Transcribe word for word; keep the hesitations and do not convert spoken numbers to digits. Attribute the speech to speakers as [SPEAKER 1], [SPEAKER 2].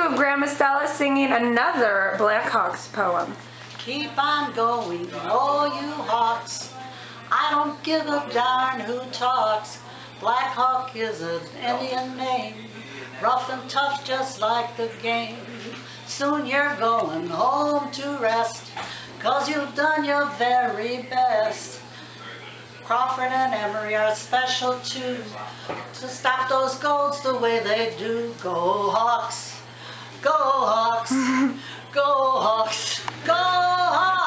[SPEAKER 1] of Grandma Stella singing another Blackhawks poem.
[SPEAKER 2] Keep on going, oh you Hawks. I don't give a darn who talks. Blackhawk is an Indian name, rough and tough just like the game. Soon you're going home to rest, 'cause you've done your very best. Crawford and Emery are special too, to stop those goals the way they do. Go Hawks, go Hawks, go Hawks, go Hawks!